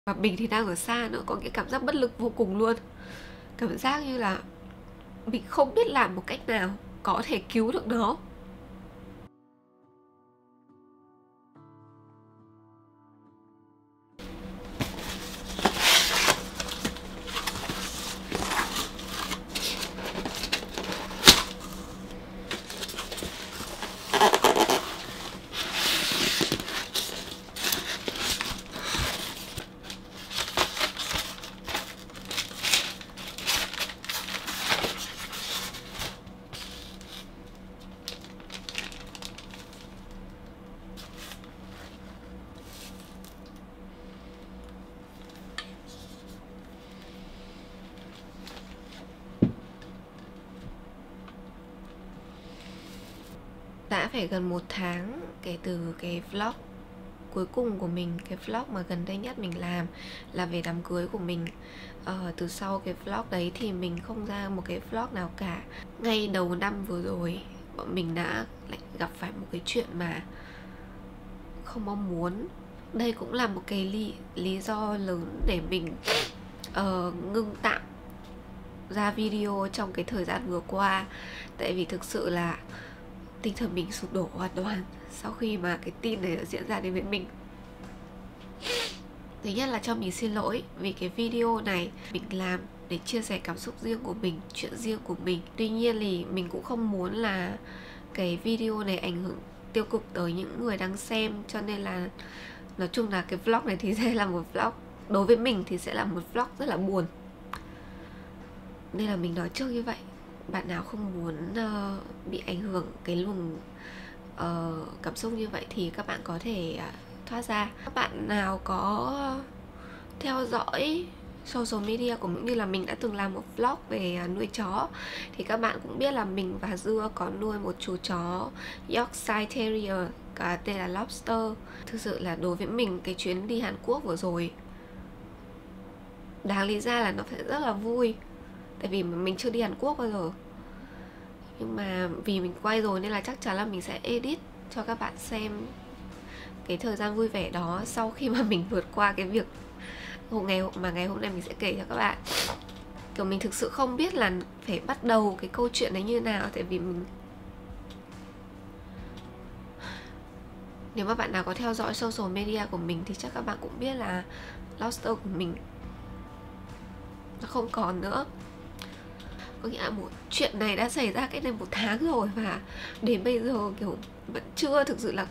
Và mình thì đang ở xa nữa, có cái cảm giác bất lực vô cùng luôn. Cảm giác như là mình không biết làm một cách nào có thể cứu được nó. Đã phải gần 1 tháng kể từ cái vlog cuối cùng của mình, cái vlog mà gần đây nhất mình làm là về đám cưới của mình. Từ sau cái vlog đấy thì mình không ra một cái vlog nào cả. Ngay đầu năm vừa rồi, bọn mình đã lại gặp phải một cái chuyện mà không mong muốn. Đây cũng là một cái lý do lớn để mình ngưng tạm ra video trong cái thời gian vừa qua. Tại vì thực sự là tinh thần mình sụp đổ hoàn toàn sau khi mà cái tin này đã diễn ra đến với mình. Thứ nhất là cho mình xin lỗi vì cái video này mình làm để chia sẻ cảm xúc riêng của mình, chuyện riêng của mình. Tuy nhiên thì mình cũng không muốn là cái video này ảnh hưởng tiêu cực tới những người đang xem. Cho nên là nói chung là cái vlog này thì sẽ là một vlog, đối với mình thì sẽ là một vlog rất là buồn. Nên là mình nói trước như vậy. Bạn nào không muốn bị ảnh hưởng cái luồng cảm xúc như vậy thì các bạn có thể thoát ra. Các bạn nào có theo dõi social media của mình, như là mình đã từng làm một vlog về nuôi chó, thì các bạn cũng biết là mình và Dưa có nuôi một chú chó Yorkshire Terrier tên là Lobster. Thực sự là đối với mình, cái chuyến đi Hàn Quốc vừa rồi đáng lý ra là nó phải rất là vui, tại vì mình chưa đi Hàn Quốc bao giờ. Nhưng mà vì mình quay rồi nên là chắc chắn là mình sẽ edit cho các bạn xem cái thời gian vui vẻ đó sau khi mà mình vượt qua cái việc ngày hôm nay mình sẽ kể cho các bạn. Kiểu mình thực sự không biết là phải bắt đầu cái câu chuyện đấy như nào. Tại vì nếu mà bạn nào có theo dõi social media của mình thì chắc các bạn cũng biết là Lobster của mình nó không còn nữa. Có nghĩa là một chuyện này đã xảy ra cách đây 1 tháng rồi, và đến bây giờ kiểu vẫn chưa thực sự là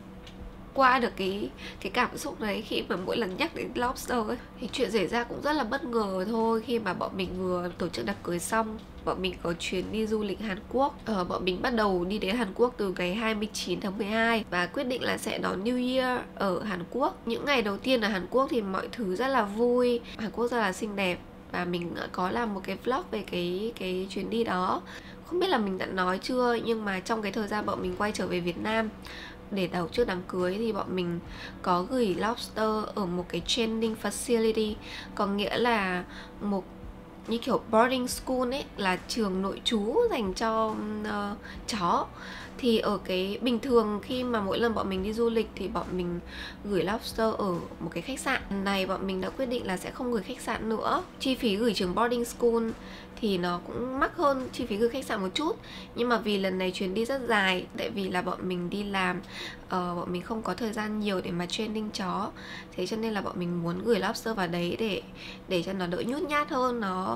qua được cái cảm xúc đấy khi mà mỗi lần nhắc đến Lobster ấy. Thì chuyện xảy ra cũng rất là bất ngờ thôi. Khi mà bọn mình vừa tổ chức đám cưới xong, bọn mình có chuyến đi du lịch Hàn Quốc. Bọn mình bắt đầu đi đến Hàn Quốc từ ngày 29 tháng 12 và quyết định là sẽ đón New Year ở Hàn Quốc. Những ngày đầu tiên ở Hàn Quốc thì mọi thứ rất là vui, Hàn Quốc rất là xinh đẹp. Và mình có làm một cái vlog về cái chuyến đi đó. Không biết là mình đã nói chưa, nhưng mà trong cái thời gian bọn mình quay trở về Việt Nam để đầu trước đám cưới thì bọn mình có gửi Lobster ở một cái training facility, có nghĩa là một như kiểu boarding school ấy, là trường nội trú dành cho chó. Thì ở cái bình thường khi mà mỗi lần bọn mình đi du lịch thì bọn mình gửi Lobster ở một cái khách sạn. Này bọn mình đã quyết định là sẽ không gửi khách sạn nữa. Chi phí gửi trường boarding school thì nó cũng mắc hơn chi phí gửi khách sạn một chút. Nhưng mà vì lần này chuyến đi rất dài, tại vì là bọn mình đi làm, bọn mình không có thời gian nhiều để mà training chó. Thế cho nên là bọn mình muốn gửi Lobster vào đấy để cho nó đỡ nhút nhát hơn, nó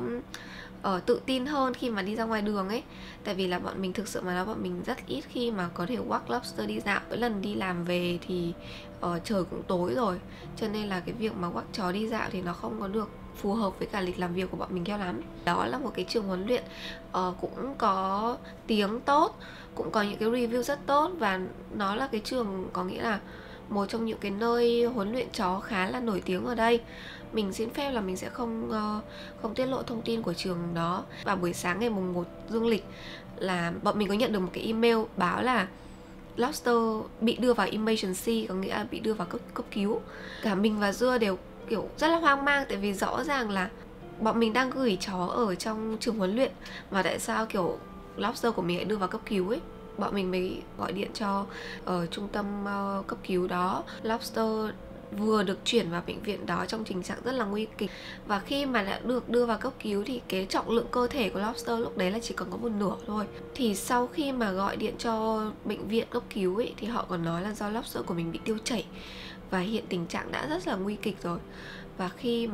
tự tin hơn khi mà đi ra ngoài đường ấy. Tại vì là bọn mình thực sự mà nói, bọn mình rất ít khi mà có thể walk Lobster đi dạo. Mỗi lần đi làm về thì trời cũng tối rồi, cho nên là cái việc mà walk chó đi dạo thì nó không có được phù hợp với cả lịch làm việc của bọn mình cho lắm. Đó là một cái trường huấn luyện cũng có tiếng tốt, cũng có những cái review rất tốt, và nó là cái trường có nghĩa là một trong những cái nơi huấn luyện chó khá là nổi tiếng ở đây. Mình xin phép là mình sẽ không tiết lộ thông tin của trường đó. Vào buổi sáng ngày mùng 1 dương lịch là bọn mình có nhận được một cái email báo là Lobster bị đưa vào emergency, có nghĩa là bị đưa vào cấp cứu. Cả mình và Dưa đều kiểu rất là hoang mang, tại vì rõ ràng là bọn mình đang gửi chó ở trong trường huấn luyện mà tại sao kiểu Lobster của mình lại đưa vào cấp cứu ấy. Bọn mình mới gọi điện cho trung tâm cấp cứu đó. Lobster vừa được chuyển vào bệnh viện đó trong tình trạng rất là nguy kịch. Và khi mà đã được đưa vào cấp cứu thì cái trọng lượng cơ thể của Lobster lúc đấy là chỉ còn có một nửa thôi. Thì sau khi mà gọi điện cho bệnh viện cấp cứu ấy, thì họ còn nói là do Lobster của mình bị tiêu chảy và hiện tình trạng đã rất là nguy kịch rồi. Và khi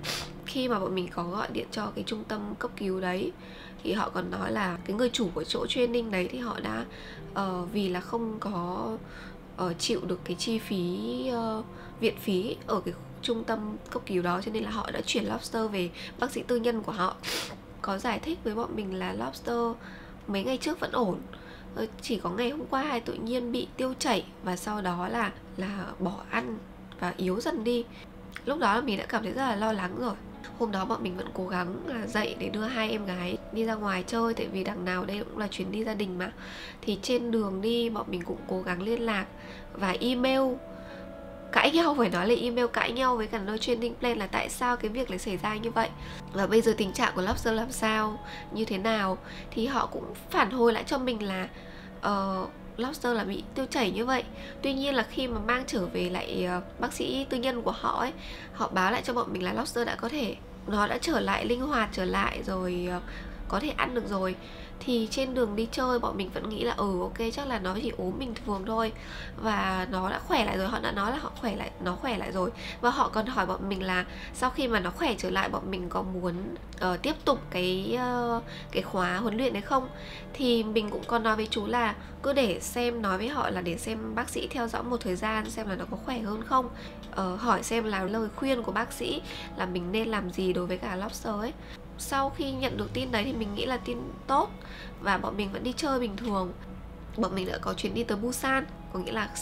mà bọn mình có gọi điện cho cái trung tâm cấp cứu đấy thì họ còn nói là cái người chủ của chỗ training đấy thì họ đã vì là không có chịu được cái chi phí viện phí ở cái trung tâm cấp cứu đó, cho nên là họ đã chuyển Lobster về bác sĩ tư nhân của họ. Có giải thích với bọn mình là Lobster mấy ngày trước vẫn ổn, chỉ có ngày hôm qua tự nhiên bị tiêu chảy và sau đó là bỏ ăn và yếu dần đi. Lúc đó là mình đã cảm thấy rất là lo lắng rồi. Hôm đó bọn mình vẫn cố gắng là dậy để đưa hai em gái đi ra ngoài chơi, tại vì đằng nào đây cũng là chuyến đi gia đình mà. Thì trên đường đi bọn mình cũng cố gắng liên lạc và email cãi nhau, phải nói là email cãi nhau với cả nơi training plan là tại sao cái việc lại xảy ra như vậy và bây giờ tình trạng của Lobster làm sao, như thế nào. Thì họ cũng phản hồi lại cho mình là Lobster là bị tiêu chảy như vậy. Tuy nhiên là khi mà mang trở về lại bác sĩ tư nhân của họ ấy, họ báo lại cho bọn mình là Lobster nó đã trở lại linh hoạt trở lại rồi, có thể ăn được rồi. Thì trên đường đi chơi bọn mình vẫn nghĩ là ok chắc là nó chỉ ốm bình thường thôi và nó đã khỏe lại rồi. Họ đã nói là nó khỏe lại rồi. Và họ còn hỏi bọn mình là sau khi mà nó khỏe trở lại bọn mình có muốn tiếp tục cái khóa huấn luyện đấy không. Thì mình cũng còn nói với chú là cứ để xem, nói với họ là để xem bác sĩ theo dõi một thời gian xem là nó có khỏe hơn không, hỏi xem là lời khuyên của bác sĩ là mình nên làm gì đối với cả Lobster ấy. Sau khi nhận được tin đấy thì mình nghĩ là tin tốt và bọn mình vẫn đi chơi bình thường. Bọn mình đã có chuyến đi tới Busan, có nghĩa là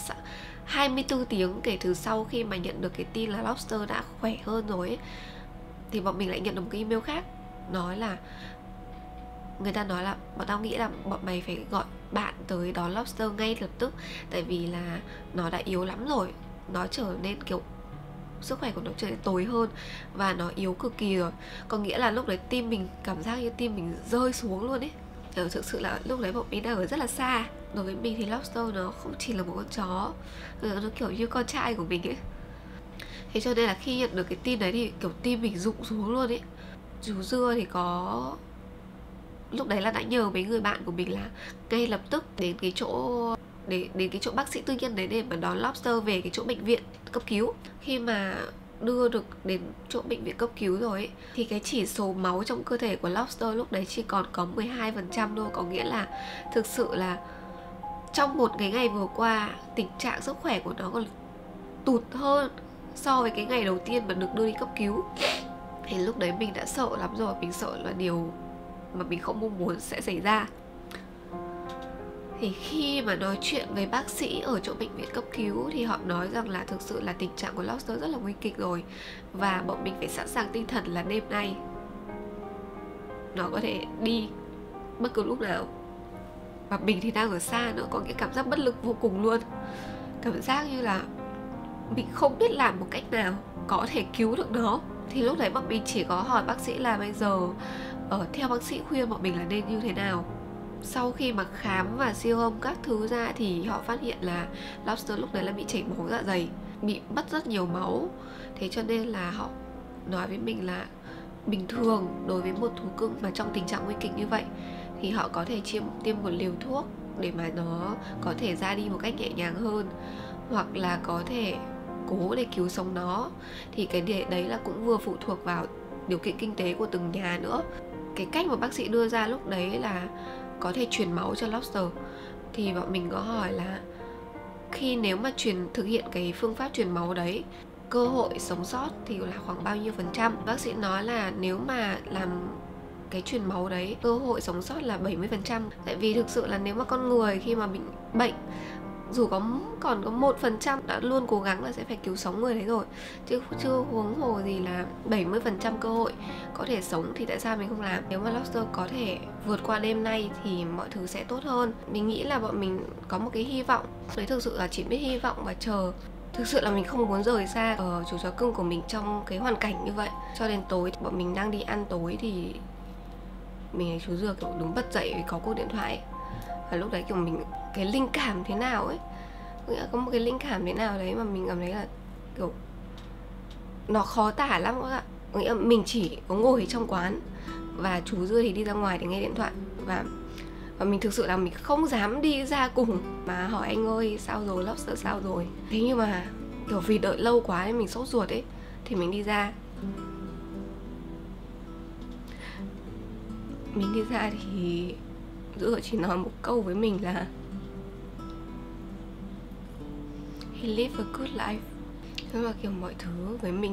24 tiếng kể từ sau khi mà nhận được cái tin là Lobster đã khỏe hơn rồi ấy, thì bọn mình lại nhận được một cái email khác nói là người ta nói là bọn tao nghĩ là bọn mày phải gọi bạn tới đón Lobster ngay lập tức, tại vì là nó đã yếu lắm rồi, nó trở nên kiểu sức khỏe của nó trở nên tồi hơn và nó yếu cực kỳ rồi. Có nghĩa là lúc đấy tim mình cảm giác như tim mình rơi xuống luôn ấy. Thực sự là lúc đấy bọn mình đang ở rất là xa. Đối với mình thì Lobster nó không chỉ là một con chó, nó kiểu như con trai của mình ấy. Thế cho nên là khi nhận được cái tin đấy thì kiểu tim mình rụng xuống luôn ấy. Chú Dưa thì có lúc đấy là đã nhờ mấy người bạn của mình là ngay lập tức đến cái chỗ bác sĩ tư nhân đấy để mà đón Lobster về cái chỗ bệnh viện cấp cứu. Khi mà đưa được đến chỗ bệnh viện cấp cứu rồi ấy, thì cái chỉ số máu trong cơ thể của Lobster lúc đấy chỉ còn có 12% thôi. Có nghĩa là thực sự là trong một cái ngày vừa qua tình trạng sức khỏe của nó còn tụt hơn so với cái ngày đầu tiên mà được đưa đi cấp cứu. Thì lúc đấy mình đã sợ lắm rồi. Mình sợ là điều mà mình không mong muốn sẽ xảy ra. Thì khi mà nói chuyện với bác sĩ ở chỗ bệnh viện cấp cứu thì họ nói rằng là thực sự là tình trạng của Lobster rất là nguy kịch rồi và bọn mình phải sẵn sàng tinh thần là đêm nay nó có thể đi bất cứ lúc nào. Và mình thì đang ở xa nữa, có cái cảm giác bất lực vô cùng luôn. Cảm giác như là mình không biết làm một cách nào có thể cứu được nó. Thì lúc đấy bọn mình chỉ có hỏi bác sĩ là bây giờ theo bác sĩ khuyên bọn mình là nên như thế nào. Sau khi mà khám và siêu âm các thứ ra thì họ phát hiện là Lobster lúc đấy là bị chảy máu dạ dày, bị mất rất nhiều máu. Thế cho nên là họ nói với mình là bình thường đối với một thú cưng mà trong tình trạng nguy kịch như vậy thì họ có thể tiêm một liều thuốc để mà nó có thể ra đi một cách nhẹ nhàng hơn, hoặc là có thể cố để cứu sống nó. Thì cái đấy là cũng vừa phụ thuộc vào điều kiện kinh tế của từng nhà nữa. Cái cách mà bác sĩ đưa ra lúc đấy là có thể truyền máu cho Lobster. Thì bọn mình có hỏi là nếu mà thực hiện cái phương pháp truyền máu đấy, cơ hội sống sót thì là khoảng bao nhiêu %. Bác sĩ nói là nếu mà làm cái truyền máu đấy, cơ hội sống sót là 70%. Tại vì thực sự là nếu mà con người khi mà bị bệnh, dù còn có 1% đã luôn cố gắng là sẽ phải cứu sống người đấy rồi, chứ chưa huống hồ gì là 70% cơ hội có thể sống thì tại sao mình không làm. Nếu mà Lobster có thể vượt qua đêm nay thì mọi thứ sẽ tốt hơn. Mình nghĩ là bọn mình có một cái hy vọng đấy, thực sự là chỉ biết hy vọng và chờ. Thực sự là mình không muốn rời xa chú chó cưng của mình trong cái hoàn cảnh như vậy. Cho đến tối bọn mình đang đi ăn tối thì mình thấy chú Dưa kiểu đứng bật dậy vì có cuộc điện thoại ấy. Và lúc đấy kiểu mình cái linh cảm thế nào ấy, có một cái linh cảm thế nào đấy mà mình cảm thấy là kiểu nó khó tả lắm các bạn. Có nghĩa là mình chỉ có ngồi trong quán và chú Dưa thì đi ra ngoài để nghe điện thoại, và mình thực sự là mình không dám đi ra cùng mà hỏi anh ơi sao rồi, lobster sao rồi. Thế nhưng mà kiểu vì đợi lâu quá nên mình sốt ruột ấy, thì mình đi ra. Mình đi ra thì Dưa chỉ nói một câu với mình là he live a good life. Nhưng mà kiểu mọi thứ với mình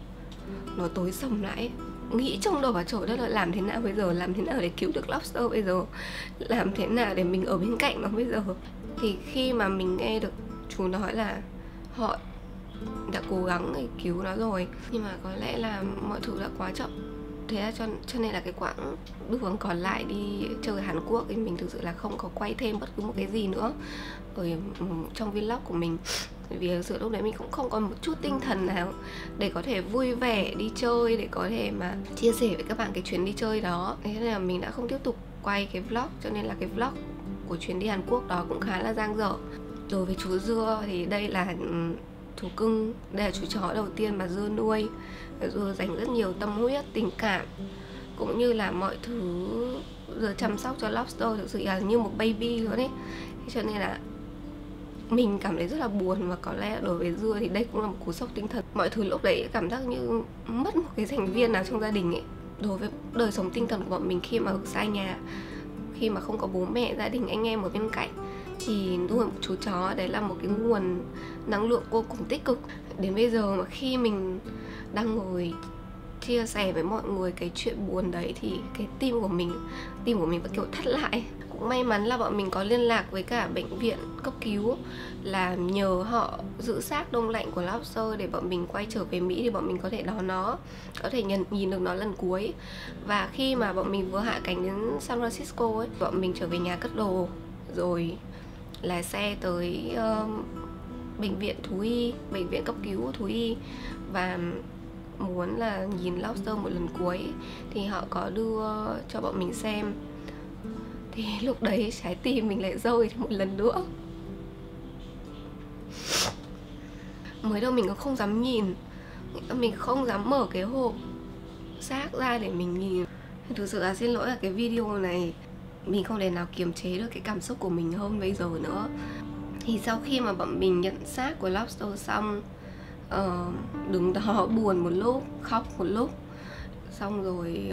nó tối sầm lại. Nghĩ trong đầu và trời đất là làm thế nào bây giờ, làm thế nào để cứu được lobster bây giờ, làm thế nào để mình ở bên cạnh nó bây giờ. Thì khi mà mình nghe được chú nói là họ đã cố gắng để cứu nó rồi, nhưng mà có lẽ là mọi thứ đã quá chậm. Thế là cho nên là cái quãng đường còn lại đi chơi Hàn Quốc thì mình thực sự là không có quay thêm bất cứ một cái gì nữa ở trong vlog của mình. Vì thực sự lúc đấy mình cũng không còn một chút tinh thần nào để có thể vui vẻ đi chơi, để có thể mà chia sẻ với các bạn cái chuyến đi chơi đó. Thế nên là mình đã không tiếp tục quay cái vlog, cho nên là cái vlog của chuyến đi Hàn Quốc đó cũng khá là dang dở. Đối với chú Dưa thì đây là thú cưng, đây là chú chó đầu tiên mà Dưa nuôi. Dưa dành rất nhiều tâm huyết, tình cảm cũng như là mọi thứ Dưa chăm sóc cho lobster thực sự là như một baby luôn ấy. Cho nên là mình cảm thấy rất là buồn, và có lẽ đối với Dưa thì đây cũng là một cú sốc tinh thần. Mọi thứ lúc đấy cảm giác như mất một cái thành viên nào trong gia đình ấy. Đối với đời sống tinh thần của bọn mình khi mà ở xa nhà, khi mà không có bố mẹ, gia đình, anh em ở bên cạnh, thì nuôi một chú chó đấy là một cái nguồn năng lượng vô cùng tích cực. Đến bây giờ mà khi mình đang ngồi chia sẻ với mọi người cái chuyện buồn đấy thì cái tim của mình vẫn kiểu thắt lại. Cũng may mắn là bọn mình có liên lạc với cả bệnh viện cấp cứu, là nhờ họ giữ xác đông lạnh của lobster để bọn mình quay trở về Mỹ thì bọn mình có thể đón nó, có thể nhìn được nó lần cuối. Và khi mà bọn mình vừa hạ cánh đến San Francisco ấy, bọn mình trở về nhà cất đồ rồi lái xe tới bệnh viện thú y, bệnh viện cấp cứu thú y, và muốn là nhìn lobster một lần cuối thì họ có đưa cho bọn mình xem. Thì lúc đấy trái tim mình lại rơi một lần nữa. Mới đầu mình cũng không dám nhìn, mình không dám mở cái hộp xác ra để mình nhìn. Thực sự là xin lỗi là cái video này mình không thể nào kiềm chế được cái cảm xúc của mình hơn bây giờ nữa. Thì sau khi mà bọn mình nhận xác của lobster xong, đứng đó buồn một lúc, khóc một lúc, xong rồi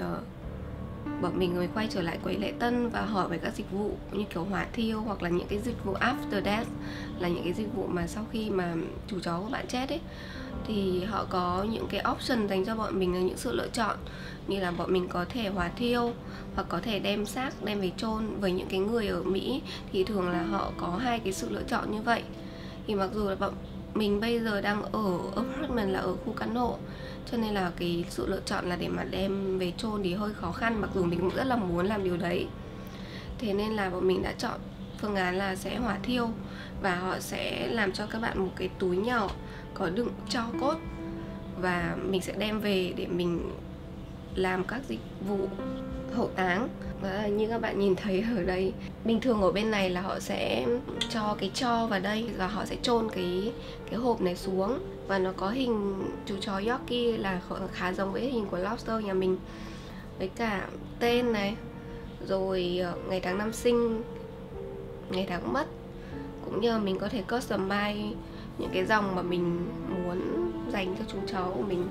bọn mình mới quay trở lại quầy lễ tân và hỏi về các dịch vụ như kiểu hỏa thiêu, hoặc là những cái dịch vụ after death, là những cái dịch vụ mà sau khi mà chú chó của bạn chết ấy, thì họ có những cái option dành cho bọn mình, là những sự lựa chọn như là bọn mình có thể hỏa thiêu hoặc có thể đem xác đem về chôn. Với những cái người ở Mỹ thì thường là họ có hai cái sự lựa chọn như vậy. Thì mặc dù là bọn mình bây giờ đang ở apartment, là ở khu căn hộ, cho nên là cái sự lựa chọn là để mà đem về chôn thì hơi khó khăn, mặc dù mình cũng rất là muốn làm điều đấy. Thế nên là bọn mình đã chọn phương án là sẽ hỏa thiêu, và họ sẽ làm cho các bạn một cái túi nhỏ có đựng tro cốt, và mình sẽ đem về để mình làm các dịch vụ hậu táng. Và như các bạn nhìn thấy ở đây, bình thường ở bên này là họ sẽ cho cái tro vào đây và họ sẽ chôn cái hộp này xuống, và nó có hình chú chó Yorkie là khá giống với hình của lobster nhà mình, với cả tên này, rồi ngày tháng năm sinh, ngày tháng mất, cũng như mình có thể customize những cái dòng mà mình muốn dành cho chú chó của mình.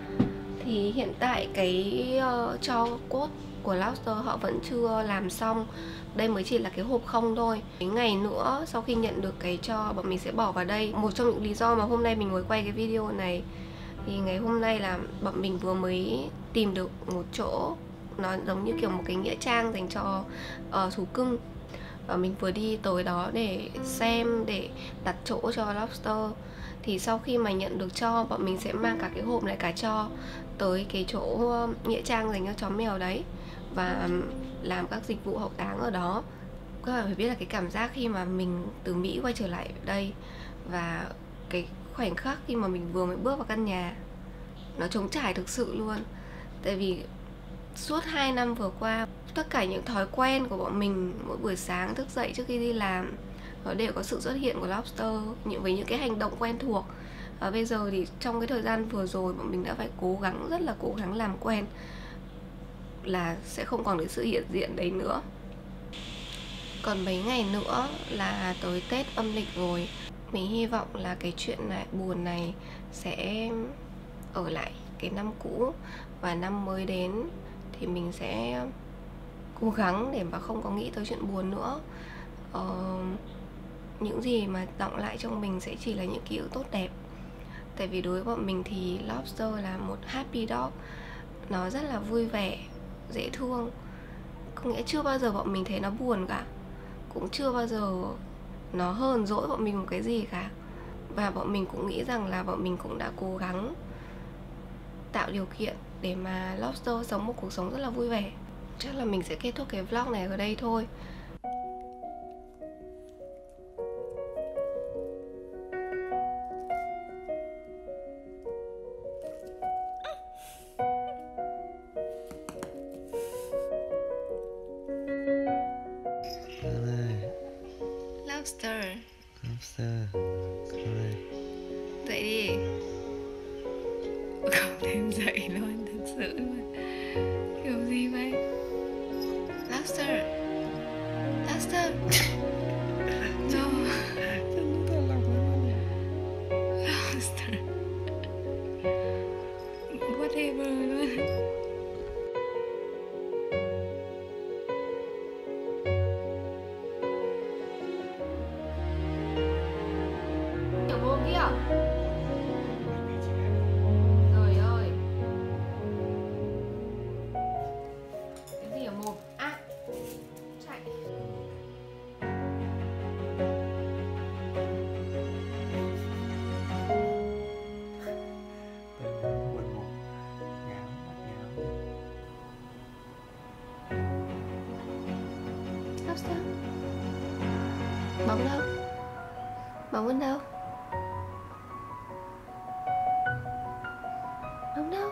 Thì hiện tại cái tro cốt của lobster họ vẫn chưa làm xong, đây mới chỉ là cái hộp không thôi. Mấy ngày nữa sau khi nhận được cái tro, bọn mình sẽ bỏ vào đây. Một trong những lý do mà hôm nay mình mới quay cái video này, thì ngày hôm nay là bọn mình vừa mới tìm được một chỗ nó giống như kiểu một cái nghĩa trang dành cho thú cưng, và mình vừa đi tới đó để xem, để đặt chỗ cho lobster. Thì sau khi mà nhận được cho, bọn mình sẽ mang cả cái hộp này, cả cho tới cái chỗ nghĩa trang dành cho chó mèo đấy, và làm các dịch vụ hậu táng ở đó. Các bạn phải biết là cái cảm giác khi mà mình từ Mỹ quay trở lại đây, và cái khoảnh khắc khi mà mình vừa mới bước vào căn nhà, nó trống trải thực sự luôn. Tại vì suốt 2 năm vừa qua, tất cả những thói quen của bọn mình mỗi buổi sáng thức dậy trước khi đi làm, nó đều có sự xuất hiện của lobster, với những cái hành động quen thuộc. Và bây giờ thì trong cái thời gian vừa rồi bọn mình đã phải rất là cố gắng làm quen là sẽ không còn cái sự hiện diện đấy nữa. Còn mấy ngày nữa là tới Tết âm lịch rồi. Mình hy vọng là cái chuyện buồn này sẽ ở lại cái năm cũ, và năm mới đến thì mình sẽ cố gắng để mà không có nghĩ tới chuyện buồn nữa. Những gì mà đọng lại trong mình sẽ chỉ là những ký ức tốt đẹp. Tại vì đối với bọn mình thì Lobster là một happy dog. Nó rất là vui vẻ, dễ thương. Có nghĩa chưa bao giờ bọn mình thấy nó buồn cả, cũng chưa bao giờ nó hờn dỗi bọn mình một cái gì cả. Và bọn mình cũng nghĩ rằng là bọn mình cũng đã cố gắng tạo điều kiện để mà Lobster sống một cuộc sống rất là vui vẻ. Chắc là mình sẽ kết thúc cái vlog này ở đây thôi. Lobster, dậy đi. Không thêm dậy luôn, thật sự luôn. Kiểu gì vậy? Lobster, Lobster. No. Lobster. Whatever luôn. Kiểu vô kia. Trời ơi. Cái gì ở mồm? À, chạy. Lobster. Bóng đâu? Bóng bên đâu? Bóng đâu?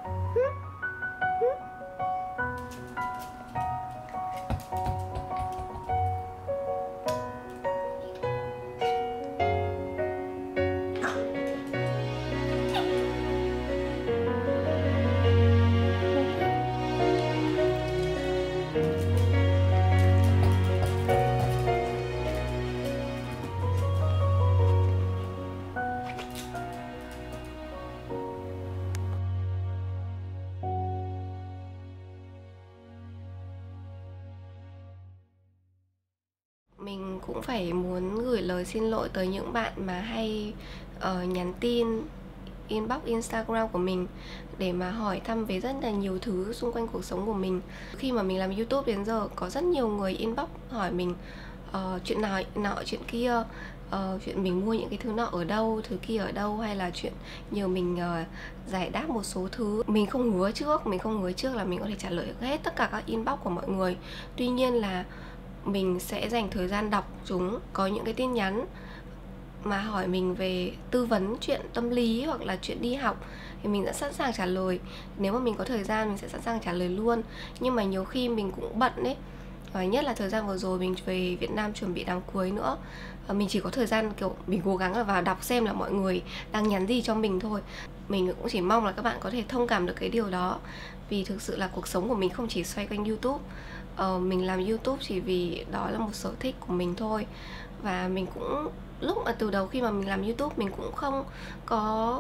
Mình cũng phải muốn gửi lời xin lỗi tới những bạn mà hay nhắn tin inbox Instagram của mình để mà hỏi thăm về rất là nhiều thứ xung quanh cuộc sống của mình. Khi mà mình làm YouTube đến giờ có rất nhiều người inbox hỏi mình chuyện nào nọ chuyện kia, chuyện mình mua những cái thứ nọ ở đâu, thứ kia ở đâu, hay là chuyện nhờ mình giải đáp một số thứ. Mình không hứa trước là mình có thể trả lời hết tất cả các inbox của mọi người. Tuy nhiên là mình sẽ dành thời gian đọc chúng. Có những cái tin nhắn mà hỏi mình về tư vấn chuyện tâm lý hoặc là chuyện đi học thì mình đã sẵn sàng trả lời. Nếu mà mình có thời gian mình sẽ sẵn sàng trả lời luôn. Nhưng mà nhiều khi mình cũng bận ấy. Và nhất là thời gian vừa rồi mình về Việt Nam chuẩn bị đám cưới nữa, mình chỉ có thời gian kiểu mình cố gắng là vào đọc xem là mọi người đang nhắn gì cho mình thôi. Mình cũng chỉ mong là các bạn có thể thông cảm được cái điều đó. Vì thực sự là cuộc sống của mình không chỉ xoay quanh YouTube. Mình làm YouTube chỉ vì đó là một sở thích của mình thôi. Và mình cũng lúc mà từ đầu khi mà mình làm YouTube mình cũng không có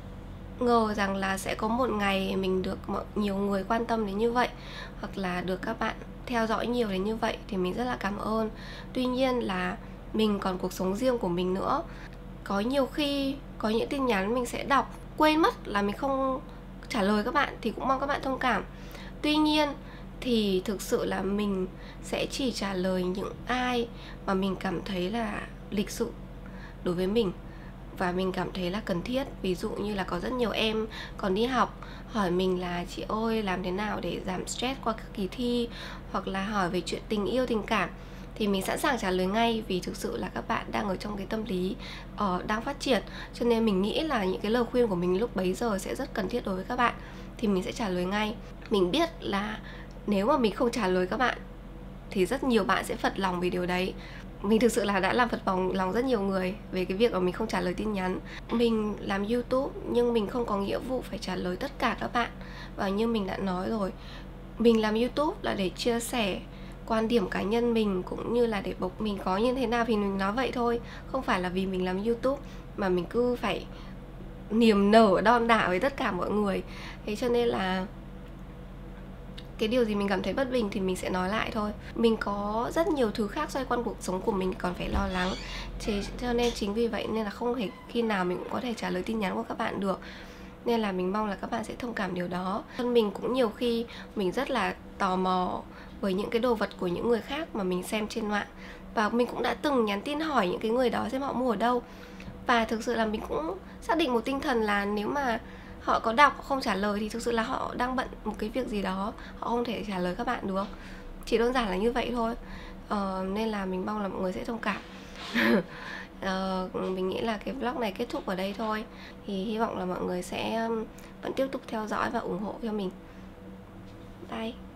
ngờ rằng là sẽ có một ngày mình được nhiều người quan tâm đến như vậy, hoặc là được các bạn theo dõi nhiều đến như vậy, thì mình rất là cảm ơn. Tuy nhiên là mình còn cuộc sống riêng của mình nữa. Có nhiều khi có những tin nhắn mình sẽ đọc quên mất là mình không trả lời các bạn, thì cũng mong các bạn thông cảm. Tuy nhiên thì thực sự là mình sẽ chỉ trả lời những ai mà mình cảm thấy là lịch sự đối với mình và mình cảm thấy là cần thiết. Ví dụ như là có rất nhiều em còn đi học hỏi mình là chị ơi làm thế nào để giảm stress qua các kỳ thi, hoặc là hỏi về chuyện tình yêu tình cảm, thì mình sẵn sàng trả lời ngay. Vì thực sự là các bạn đang ở trong cái tâm lý đang phát triển, cho nên mình nghĩ là những cái lời khuyên của mình lúc bấy giờ sẽ rất cần thiết đối với các bạn, thì mình sẽ trả lời ngay. Mình biết là nếu mà mình không trả lời các bạn thì rất nhiều bạn sẽ phật lòng vì điều đấy. mình thực sự là đã làm phật lòng rất nhiều người về cái việc mà mình không trả lời tin nhắn. Mình làm YouTube nhưng mình không có nghĩa vụ phải trả lời tất cả các bạn. Và như mình đã nói rồi, mình làm YouTube là để chia sẻ quan điểm cá nhân mình, cũng như là để bộc mình có như thế nào thì mình nói vậy thôi. Không phải là vì mình làm YouTube mà mình cứ phải niềm nở đon đả với tất cả mọi người. Thế cho nên là cái điều gì mình cảm thấy bất bình thì mình sẽ nói lại thôi. Mình có rất nhiều thứ khác xoay quanh cuộc sống của mình còn phải lo lắng. Thế cho nên chính vì vậy nên là không thể khi nào mình cũng có thể trả lời tin nhắn của các bạn được. Nên là mình mong là các bạn sẽ thông cảm điều đó. Mình cũng nhiều khi mình rất là tò mò với những cái đồ vật của những người khác mà mình xem trên mạng. Và mình cũng đã từng nhắn tin hỏi những cái người đó xem họ mua ở đâu. Và thực sự là mình cũng xác định một tinh thần là nếu mà họ có đọc, họ không trả lời thì thực sự là họ đang bận một cái việc gì đó, họ không thể trả lời các bạn được. Chỉ đơn giản là như vậy thôi. Nên là mình mong là mọi người sẽ thông cảm. Mình nghĩ là cái vlog này kết thúc ở đây thôi. Thì hy vọng là mọi người sẽ vẫn tiếp tục theo dõi và ủng hộ cho mình. Bye.